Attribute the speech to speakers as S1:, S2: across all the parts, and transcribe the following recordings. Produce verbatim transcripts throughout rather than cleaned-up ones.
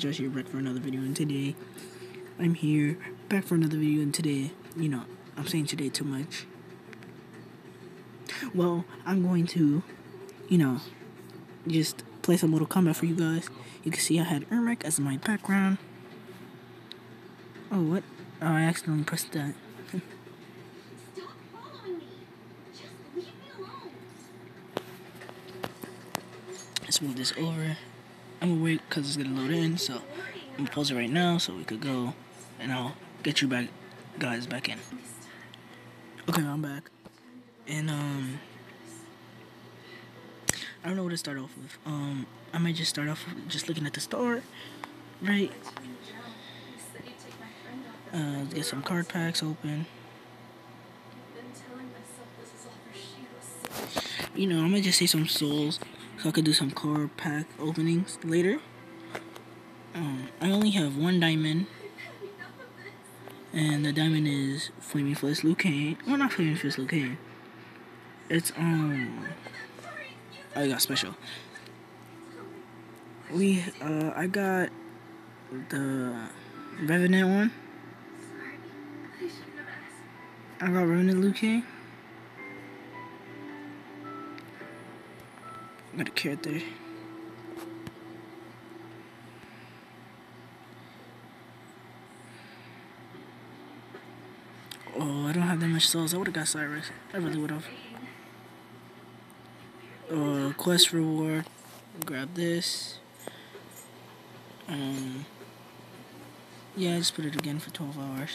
S1: Josh here, back for another video, and today, I'm here, back for another video, and today, you know, I'm saying today too much. Well, I'm going to, you know, just play some Mortal Kombat for you guys. You can see I had Ermac as my background. Oh, what? Oh, I accidentally pressed that.
S2: Stop following me. Just leave me alone.
S1: Let's move this over. I'm gonna wait because it's gonna load in, so I'm gonna pause it right now so we could go, and I'll get you back, guys, back in. Okay, I'm back, and um, I don't know what to start off with. Um, I might just start off with just looking at the store, right? Uh, let's get some card packs open. You know, I'm gonna just say some souls so I could do some card pack openings later. Um, I only have one diamond, and the diamond is Flaming Fist Liu Kang. Well, not Flaming Fist Liu Kang. It's um, I got special. We uh, I got the Revenant one. I got Revenant Liu Kang. I got a carrot there. Oh, I don't have that much souls. I would have got Cyrus. I really would have. Uh, quest reward. Grab this. Um. Yeah, I just put it again for twelve hours.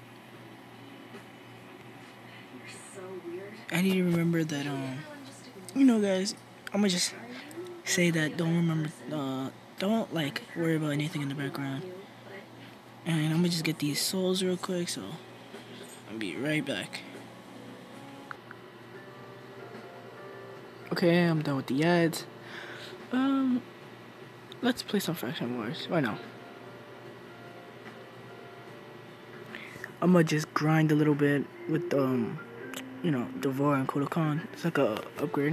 S1: I need to remember that. Um. You know, guys. I'm gonna just say that. Don't remember. Uh. Don't like worry about anything in the background. And I'm gonna just get these souls real quick. So. I'll be right back. Okay, I'm done with the ads. Um, let's play some Faction Wars. Why not? I'm gonna just grind a little bit with, um, you know, Devar and Kotal Khan. It's like a upgrade.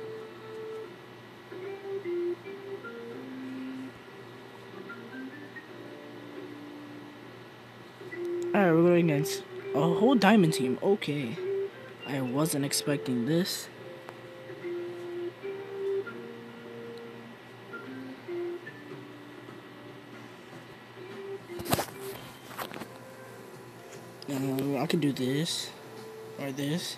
S1: Alright, we're going against a whole diamond team. Okay. I wasn't expecting this. Uh, I could do this. Or this.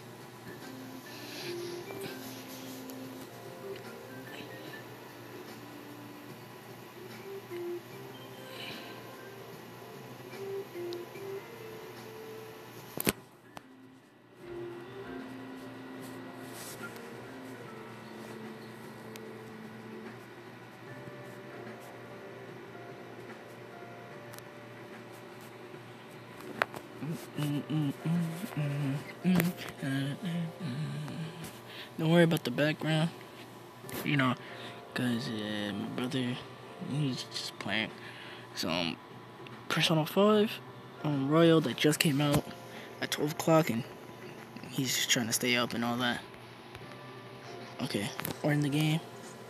S1: Don't worry about the background, you know, because uh, my brother, he's just playing some Persona five um, Royal that just came out at twelve o'clock, and he's just trying to stay up and all that. Okay, we're in the game.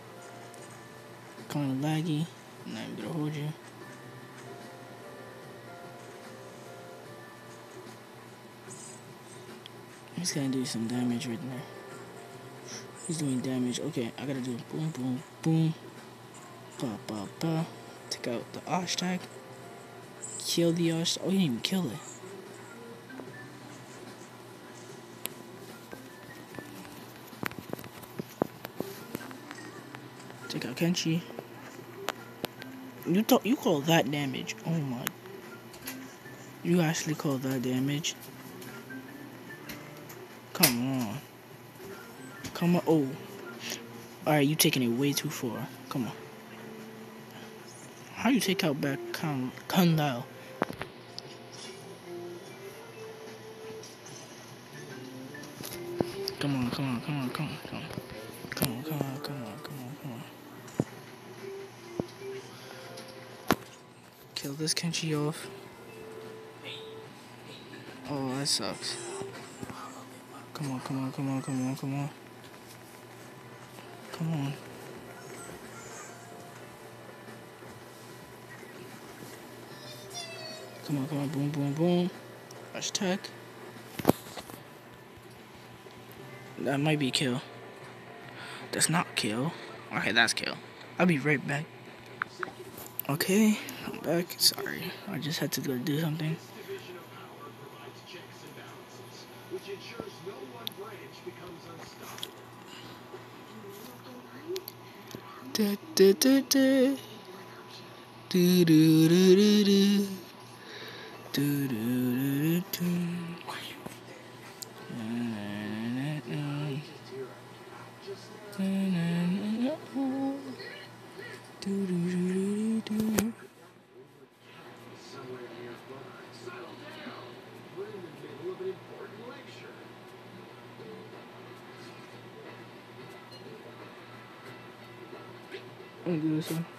S1: Kind of laggy. I'm not gonna hold you. He's gonna do some damage right there. He's doing damage. Okay, I gotta do boom, boom, boom. Pa, pa, pa. Take out the hashtag. Kill the hashtag. Oh, he didn't even kill it. Take out Kenshi. You thought you call that damage? Oh my! You actually call that damage? Come on. Come on. Oh. Alright, you taking it way too far. Come on. How you take out back Kang Lao? Come on, come on, come on, come on, come on. Come on, come on, come on, come on, come on. Kill this Kenshi off. Oh, that sucks. Come on, come on, come on, come on, come on. Come on. Come on, come on, boom, boom, boom. Rush tech. That might be kill. That's not kill. Okay, that's kill. I'll be right back. Okay, I'm back. Sorry, I just had to go do something. Da, da, da, da. Do, do, do, do, do. Do, do, do, do, do. Let me do this one.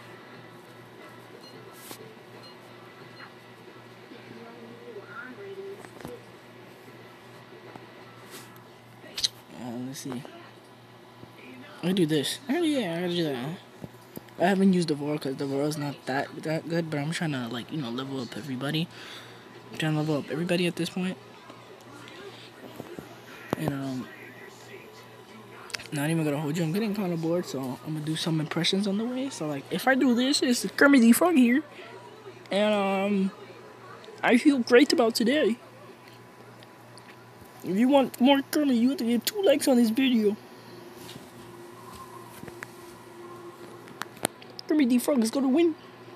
S1: Uh, let's see. I'll do this. Oh yeah, I gotta do that. Huh? I haven't used the Devora because the Devora's not that that good, but I'm trying to like you know level up everybody. I'm trying to level up everybody at this point. And um, not even gonna hold you. I'm getting kind of bored, so I'm gonna do some impressions on the way. So like, if I do this, it's Kermit the Frog here, and um, I feel great about today. If you want more Kermit, you have to give two likes on this video. Kermit the Frog is gonna win.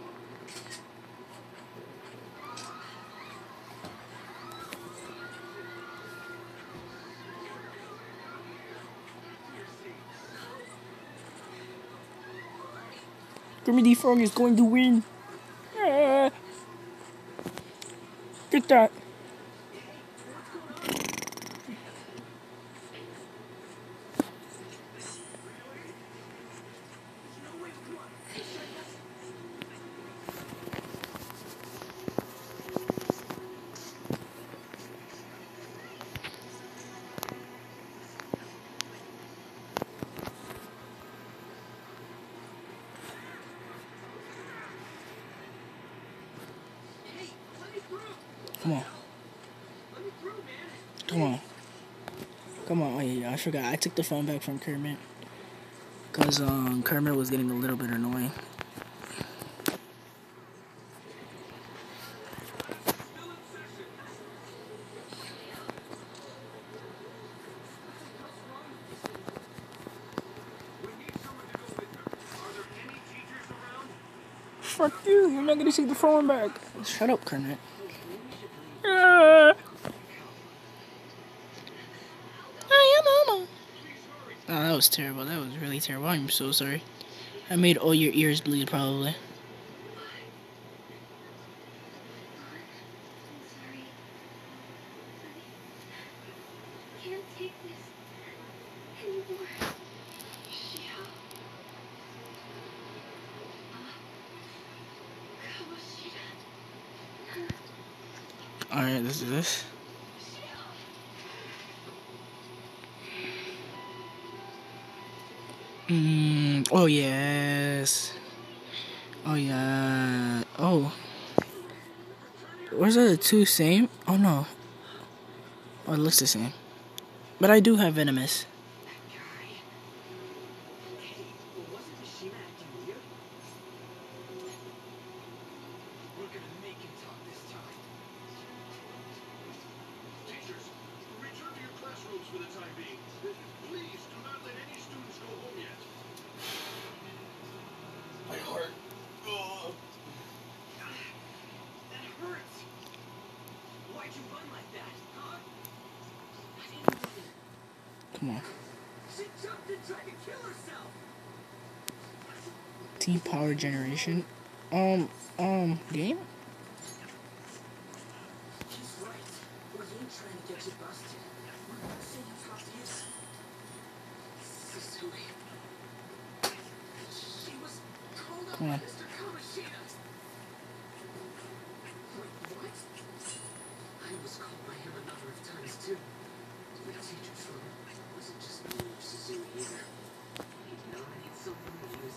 S1: Kermit the Frog is going to win. Ah, get that. Come on. Come on. Come on. Oh, yeah, I forgot. I took the phone back from Kermit. Because um, Kermit was getting a little bit annoying. Fuck you. You're not going to take the phone back. Shut up, Kermit. Ah. Oh, that was terrible. That was really terrible. I'm so sorry. I made all your ears bleed, probably.
S2: I can't take this anymore. Shio. Kamoshida.
S1: Alright, this is this. Mm, oh, yes. Oh, yeah. Oh. Was are the two same? Oh, no. Oh, it looks the same. But I do have Venomous. Come on. Team Power Generation. Um, um, game? Come on.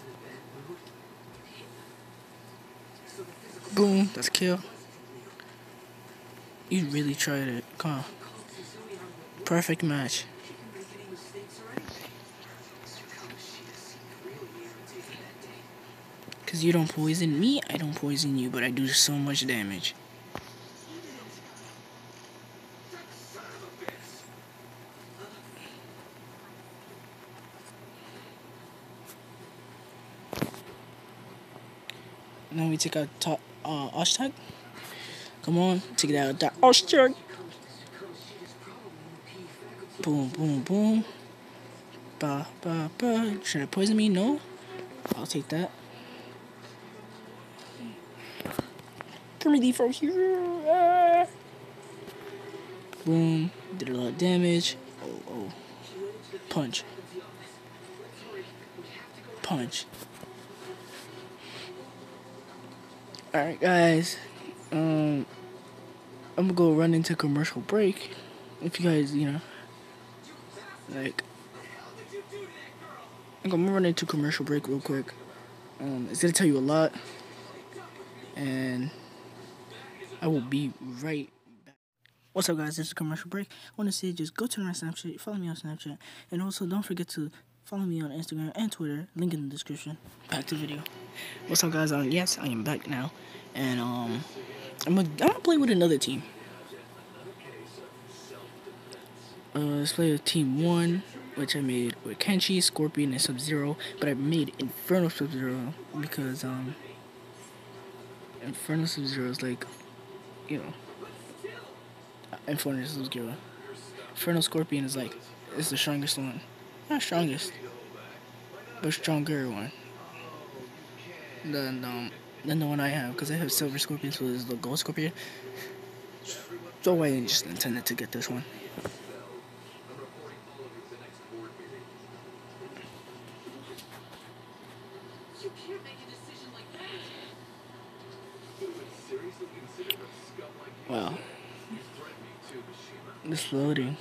S1: Boom, that's kill. You really tried it. Come on. Perfect match. Because you don't poison me, I don't poison you, but I do so much damage. Now we take out top, uh, Oshtag. Come on, take it out. That Oshtag. Boom, boom, boom. Ba, ba, ba. Should I poison me? No. I'll take that. Permanently from here. Ah. Boom. Did a lot of damage. Oh, oh. Punch. Punch. Alright, guys. Um, I'm gonna go run into commercial break. If you guys, you know, like, I'm gonna run into commercial break real quick. Um, it's gonna tell you a lot. And I will be right back. What's up, guys? This is commercial break. I want to say just go to my Snapchat, follow me on Snapchat, and also don't forget to follow me on Instagram and Twitter. Link in the description. Back to the video. What's up, guys? Um, yes, I am back now, and um, I'm gonna, I'm gonna play with another team. Uh, let's play with Team One, which I made with Kenshi, Scorpion, and Sub-Zero. But I made Inferno Sub-Zero because um, Inferno Sub-Zero is like, you know, Inferno Sub-Zero. Inferno Scorpion is like, it's the strongest one. Not strongest, but stronger one than um than the one I have, because I have Silver Scorpion, so this is the Gold Scorpion. So I just intended to get this one. Wow. It's loading.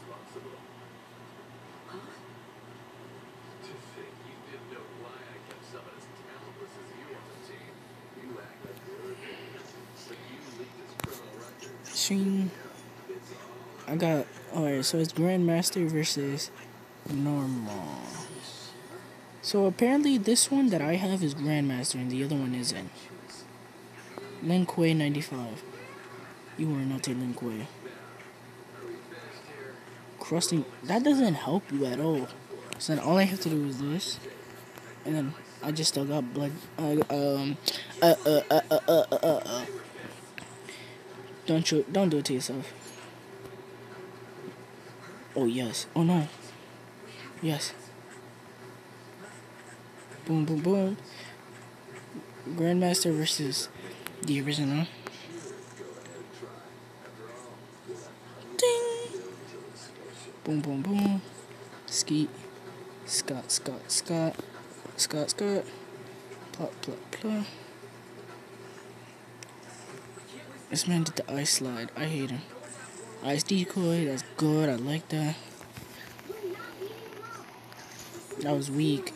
S1: Shing. I got, alright, so it's Grandmaster versus Normal. So apparently this one that I have is Grandmaster and the other one isn't. Lin Kuei ninety-five. You are not a Lin Kuei. Crusting, that doesn't help you at all. So then all I have to do is this. And then I just still got blood. Uh, um, uh, uh, uh, uh, uh, uh, uh, uh. Don't you, don't do it to yourself. Oh, yes. Oh, no. Yes. Boom, boom, boom. Grandmaster versus the original. Ding. Boom, boom, boom. Skeet. Scott, Scott, Scott. Scott, Scott. Plot, plot, plot. This man did the ice slide. I hate him. Ice decoy. That's good. I like that. That was weak.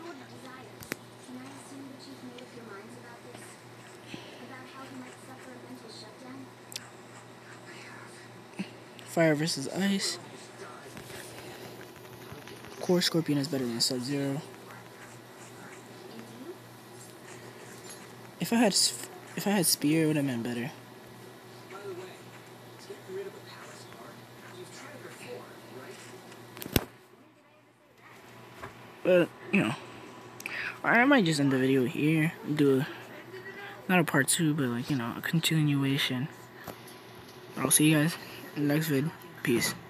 S1: Fire versus ice. Of course, Scorpion is better than Sub-Zero. If I had, if I had Spear, it would have been better. But, you know, I might just end the video here. Do a, not a part two, but like, you know, a continuation. I'll see you guys in the next vid. Peace.